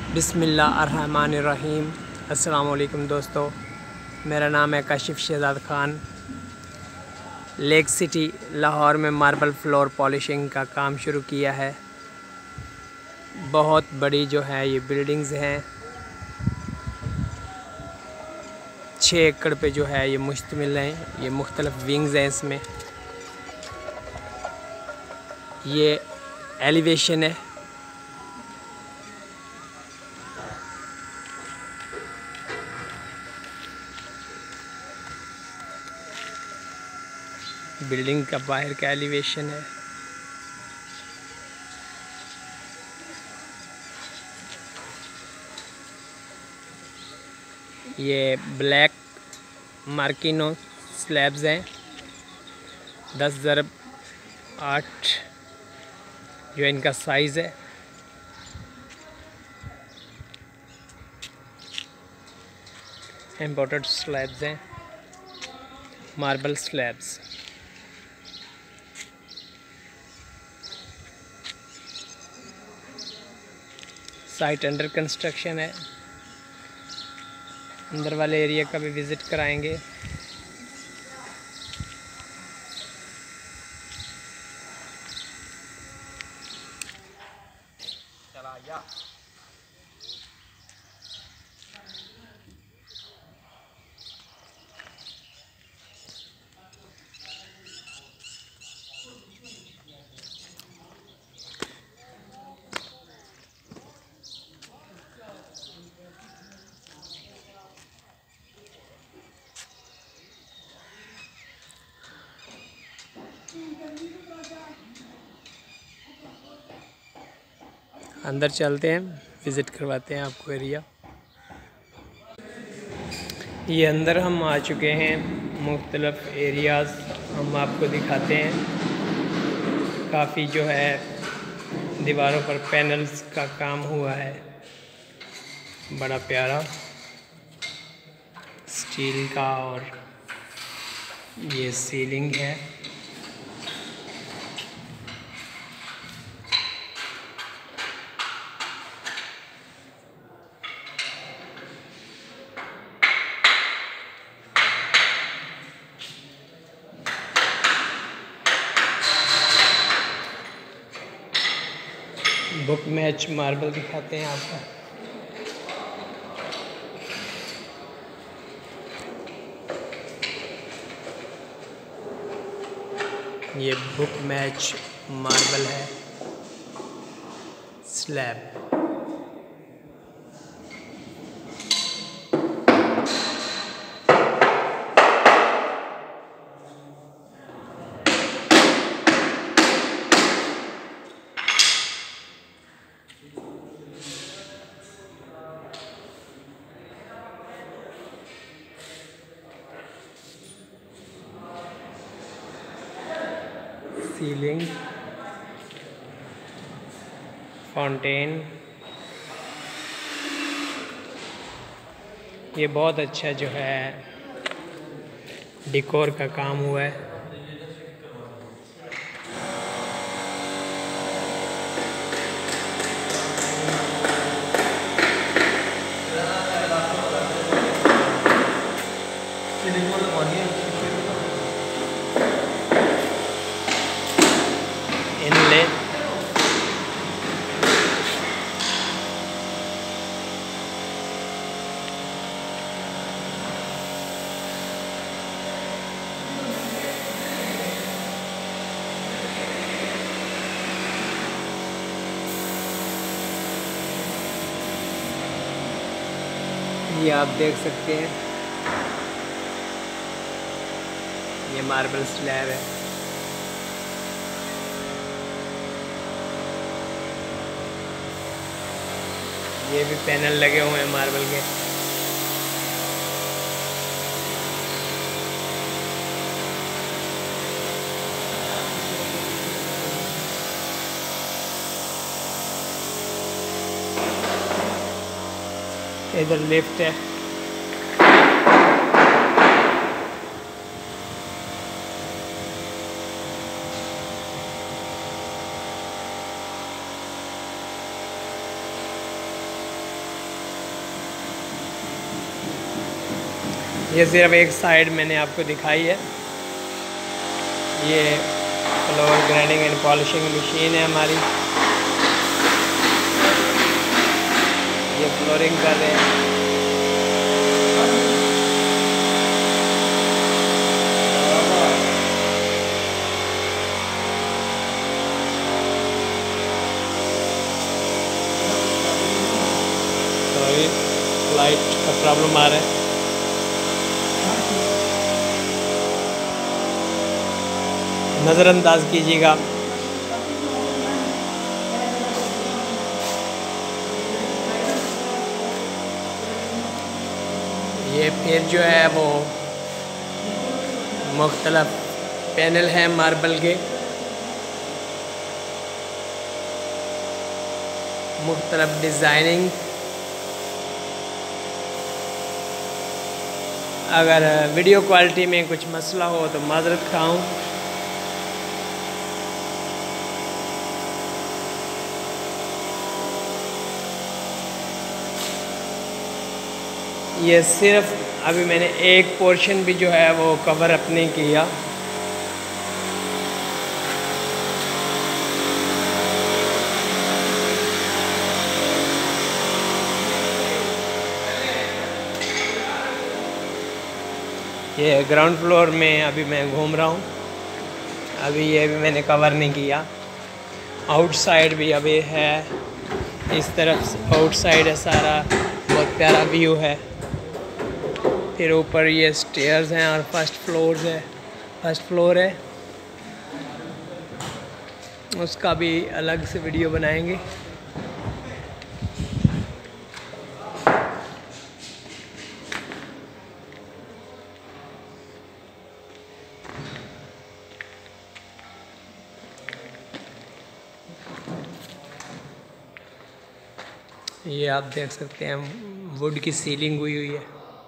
बिस्मिल्लाहिर्रहमानिर्रहीम। अस्सलाम वालेकुम दोस्तों, मेरा नाम है काशिफ शहजाद ख़ान। लेक सिटी लाहौर में मार्बल फ्लोर पॉलिशिंग का काम शुरू किया है। बहुत बड़ी जो है ये बिल्डिंग्स हैं। 6 एकड़ पे जो है ये मुश्तमिल हैं। ये मुख्तलिफ विंग्स हैं। इसमें ये एलिवेशन है। बिल्डिंग का बाहर का एलिवेशन है। ये ब्लैक मार्किनो स्लैब्स हैं। 10x8 जो इनका साइज़ है। इम्पोर्टेड स्लैब्स हैं, marble slabs. Site under construction है। अंदर वाले एरिया का भी विज़िट कराएंगे। अंदर चलते हैं, विज़िट करवाते हैं आपको एरिया। ये अंदर हम आ चुके हैं। मुख्तलिफ एरियाज़ हम आपको दिखाते हैं। काफ़ी जो है दीवारों पर पैनल्स का काम हुआ है, बड़ा प्यारा स्टील का। और ये सीलिंग है। बुक मैच मार्बल दिखाते हैं आपको। ये बुक मैच मार्बल है, स्लैब। Ceiling, fountain. ये बहुत अच्छा जो है डेकोर का काम हुआ है। इनले ये आप देख सकते हैं। ये मार्बल स्लैब है। ये भी पैनल लगे हुए हैं मार्बल के। इधर लिफ्ट है। ये सिर्फ एक साइड मैंने आपको दिखाई है। ये floor grinding and polishing machine है हमारी। ये फ्लोरिंग कर रहे हैं। सॉरी, लाइट का प्रॉब्लम आ रहा है। नज़रअंदाज कीजिएगा। ये फिर जो है वो मुख्तलिफ पैनल हैं मार्बल के, मुख्तलिफ डिज़ाइनिंग। अगर वीडियो क्वालिटी में कुछ मसला हो तो माजरत खाऊं। ये सिर्फ अभी मैंने एक पोर्शन भी जो है वो कवर अप नहीं किया। ये ग्राउंड फ्लोर में अभी मैं घूम रहा हूँ। अभी ये भी मैंने कवर नहीं किया। आउटसाइड भी अभी है, इस तरफ आउटसाइड है सारा, बहुत प्यारा व्यू है। फिर ऊपर ये स्टेयर्स हैं और फर्स्ट फ्लोर है। उसका भी अलग से वीडियो बनाएंगे। ये आप देख सकते हैं वुड की सीलिंग हुई है।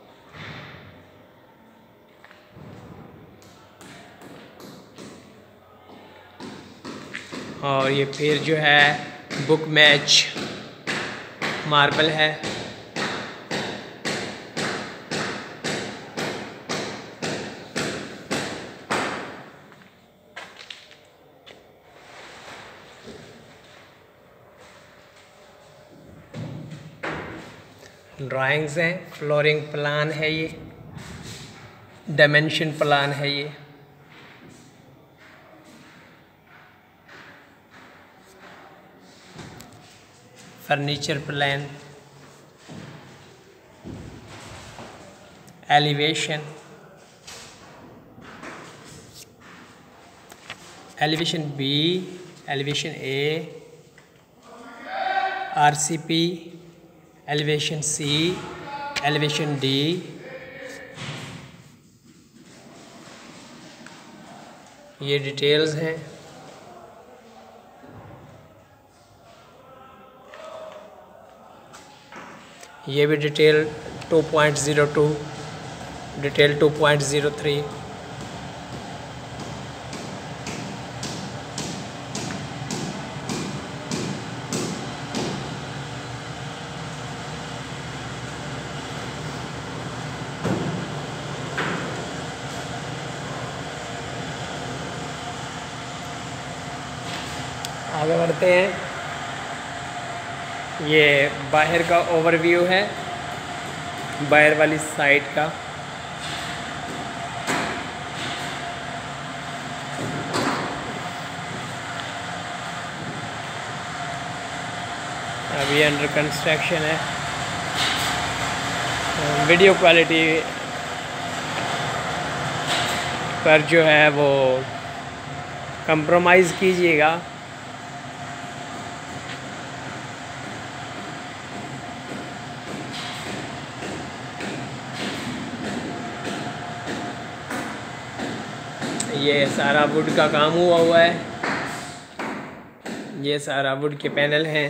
और ये फिर जो है बुक मैच मार्बल है। ड्राइंग्स हैं, फ्लोरिंग प्लान है, ये डायमेंशन प्लान है, ये furniture plan, elevation B, elevation A, RCP, elevation C, elevation D, ये डिटेल्स हैं। ये भी डिटेल 2.02, डिटेल 2.03। आगे बढ़ते हैं। ये बाहर का ओवरव्यू है, बाहर वाली साइड का। अभी अंडर कंस्ट्रक्शन है। वीडियो क्वालिटी पर जो है वो कंप्रोमाइज़ कीजिएगा। ये सारा वुड का काम हुआ है। ये सारा वुड के पैनल हैं।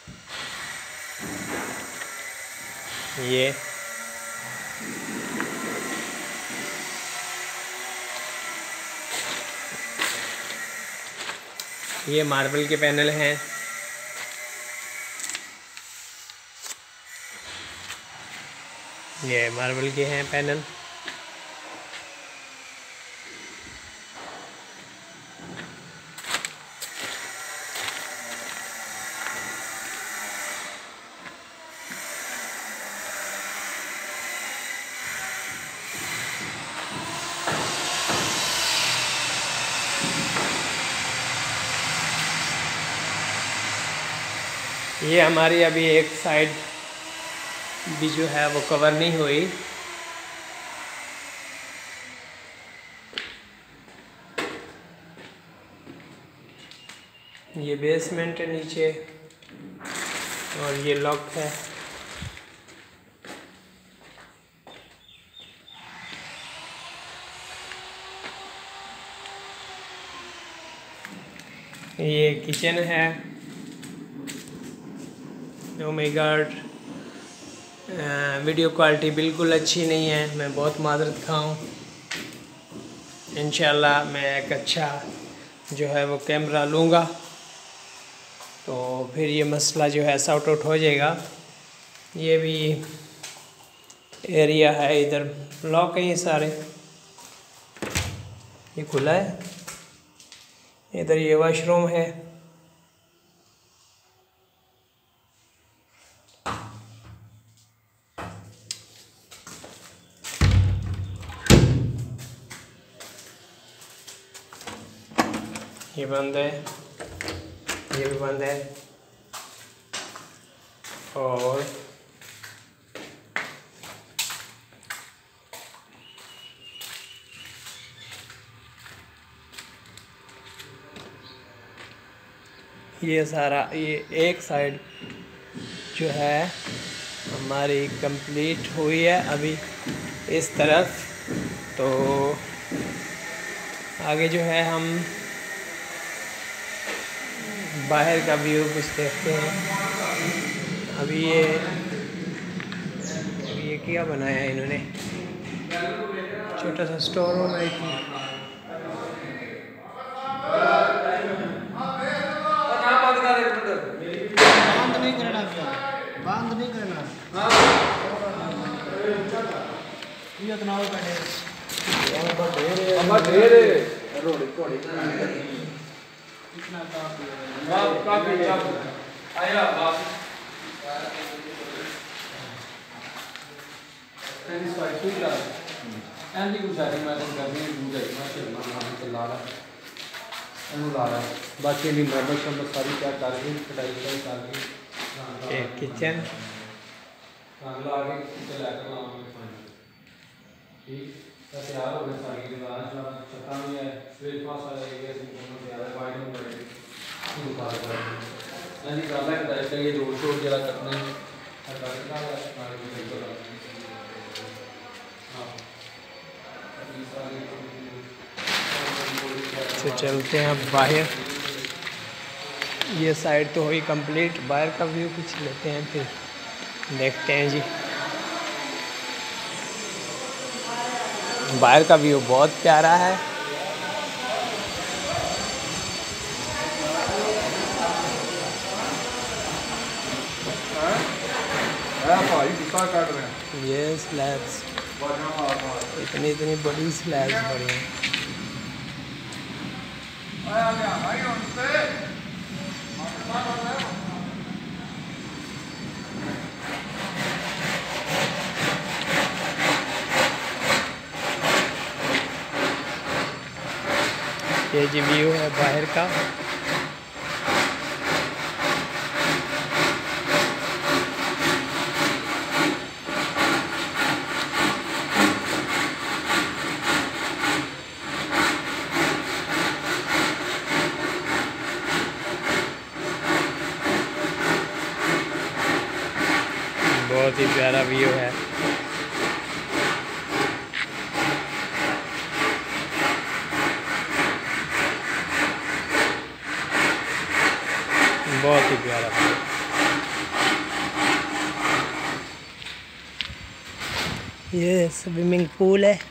ये मार्बल के पैनल हैं। ये मार्बल के हैं पैनल। ये हमारी अभी एक साइड भी जो है वो कवर नहीं हुई। ये बेसमेंट है नीचे और ये लॉक है। ये किचन है। Oh my god, video quality बिल्कुल अच्छी नहीं है, मैं बहुत माजरत खाऊं। इंशाल्लाह मैं एक अच्छा जो है वो कैमरा लूँगा तो फिर ये मसला जो है सॉर्ट आउट हो जाएगा। ये भी एरिया है, इधर ब्लॉक है ये सारे, ये खुला है। इधर ये वॉशरूम है। ये बंद है, ये भी बंद है। और ये सारा ये एक साइड जो है हमारी कंप्लीट हुई है अभी इस तरफ। तो आगे जो है हम बाहर का व्यू कुछ देखते हैं। अभी ये क्या बनाया है इन्होंने, छोटा सा स्टोर रूम है इसमें। बंद नहीं करना ये इतना हो बैठे इतना काफी आया बाप एंडी गुजारी मैं तो करनी दूर है मैं चला रहा ला रहा बाकी भी मरम्मत शम्मत सारी क्या कर रही कटाई शटाई कर रही। किचन अगला आगे चला कर लाऊंगा ठीक तैयार हो गए सारी दीवार छता भी है ब्रेकफास्ट आ जाएगा सिंपल तैयार है वाइड में बड़े शुरू कर यानी ज़्यादा कटाई चाहिए रोड शोड जरा करने से चलते हैं अब बाहर। ये साइड तो हुई कंप्लीट, बाहर का व्यू कुछ लेते हैं फिर देखते हैं जी। बाहर का व्यू बहुत प्यारा है। ये स्लैब्स इतनी इतनी बड़ी स्लैब्स पड़ी हैं। ये जी व्यू है बाहर का। बहुत ही प्यारा व्यू है। बहुत ही प्यारा व्यू। ये स्विमिंग पूल है।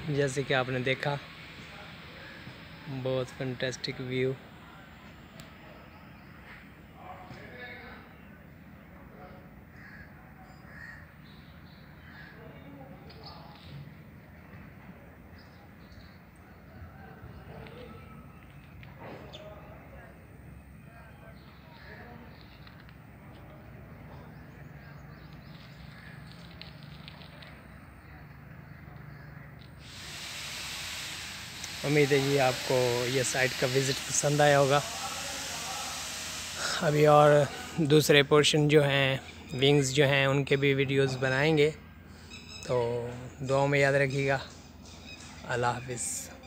जैसे कि आपने देखा, बहुत फैंटास्टिक व्यू। उम्मीद है कि आपको ये साइट का विज़िट पसंद आया होगा। अभी और दूसरे पोर्शन जो हैं, विंग्स जो हैं, उनके भी वीडियोस बनाएंगे, तो दुआओं में याद रखिएगा। अल्लाह हाफिज़।